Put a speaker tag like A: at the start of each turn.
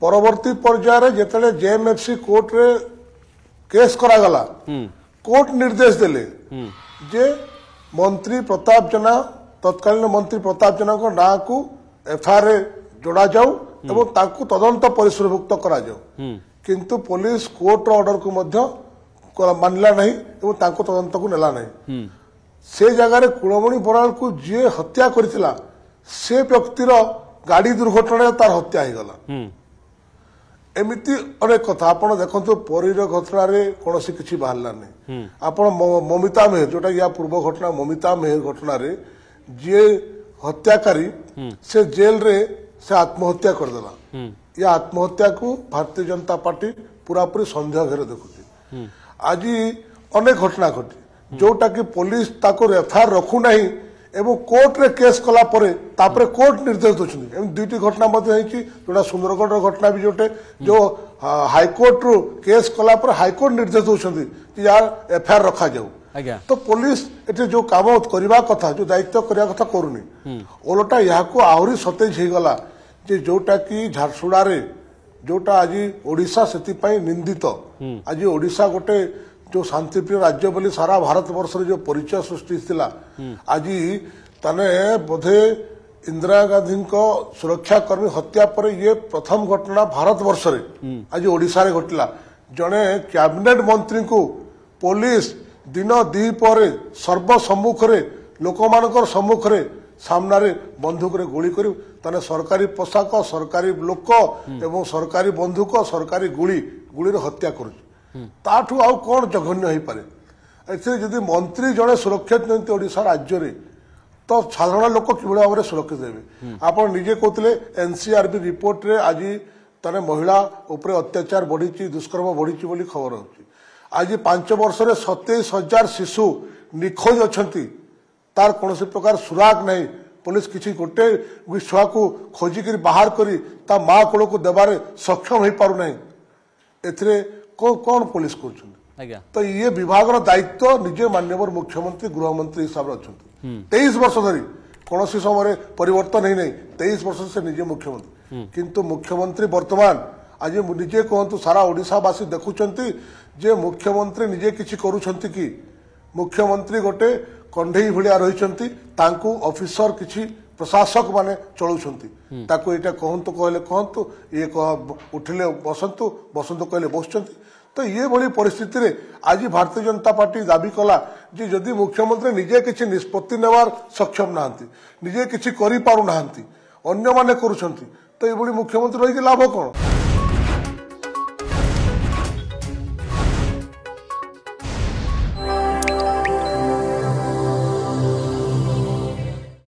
A: परवर्ती पर्यायर जिते जेएमएफसी कोर्ट रे केस करागला कोर्ट निर्देश देले जे मंत्री प्रताप जेना तत्कालीन मंत्री प्रताप जेना को ना को एफआईआर जोड़ा जाऊ एवं ताकू तदंत परिसरभुक्त करा जाऊ किंतु पुलिस कोर्ट ऑर्डर को मध्य मानला नहीं एवं ताकू तदंत को नेला नहीं से जगह कुलमणि बराल को जी हत्या करथिला से व्यक्तिर गाड़ी दुर्घटना तार हत्या हो गला एमती अनेक कथा आपण देखो परीर घटना कौन किसी बाहर नहीं आपण ममिता मेहर जोटा या पूर्व घटना ममिता मेहर घटना जी हत्याकारी से जेल रे से आत्महत्या करदेला या आत्महत्या को भारतीय जनता पार्टी पूरा पूरी संदेह घेर देखुची आज अनेक घटना घटी जोटा कि पुलिस ताको एफआईआर रखु नहीं एवं कोर्ट रे केस कला परे तापरे कोर्ट निर्देश दोछन एम दुईटी घटना मध्य हेची जोटा सुंदरगढ़ घटना भी जोटे जो हाईकोर्ट रू केस कला पर हाईकोर्ट निर्देश दोछन कि यार एफआईआर रखा जाऊ तो पुलिस एटे जो काम करबा कथा जो दायित्व करबा कथा करूनी ओलटा यहाँ को आहरी सतेज हो गला जे जोटा कि झारसुड़ा रे जोटा आज ओडिशा सेति पई निंदित आज ओडिशा गोटे जो शांतिप्रिय राज्य बोली सारा भारत वर्ष जो परिचय सृष्टि थिला आज तने बोधे इंदिरा गांधी को सुरक्षाकर्मी हत्या पर ये प्रथम घटना भारत वर्ष रे आज ओडिशा रे घटला जने कैबिनेट मंत्री को पुलिस दिन दी पर सर्व सम्मुख रे लोक मानकर सम्मुख रे सामना रे बंदूक रे गोली करी तने सरकारी पोशाक सरकारी लोक एवं सरकारी बंदूक सरकारी गुली रे हत्या करू ताठू आउ कौन जघन्य हो पारे जदि मंत्री जड़े सुरक्षित नहीं ओडिशा राज्य रे तो साधारण लोक कि भाव में सुरक्षित देवे आप निजे कहते एनसीआरबी रिपोर्ट रे आज तने महिला उपरे अत्याचार बढ़ी दुष्कर्म बढ़ी बोली खबर होची आज 5 वर्ष रे 27,000 शिशु निखोज अच्छी तार कौन प्रकार सुराग नहीं पुलिस किसी गोटे छुआ को खोजिक बाहर करी ता माँ कोल को देवारे सक्षम हो पार नहीं एथिरे कौन पुलिस कर तो ये विभाग दायित्व निजे माननीय मुख्यमंत्री गृहमंत्री हिसाब से अच्छा 23 वर्ष धरी कौन समय परिवर्तन ही नहीं 23 वर्ष से निजे मुख्यमंत्री किंतु मुख्यमंत्री वर्तमान आज निजे कहतु सारा ओडिशावासी देखुंत जे मुख्यमंत्री निजे किसी करुँच कि मुख्यमंत्री गोटे कंढई भाया रही ऑफिसर किसी प्रशासक माने चलुंट ताको एटा कहतु कहले कहतु ये उठिले बसंतु बसंतु कहले बसुंट तो ये भली परिस्थिति रे आज भारतीय जनता पार्टी दाबी कला जे जदि मुख्यमंत्री निजे किसी निष्पत्ति नेवार सक्षम नाहंती निजे किसी करि पारु नाहंती अन्य माने करूछंती तो ये भली मुख्यमंत्री रही लाभ कौन।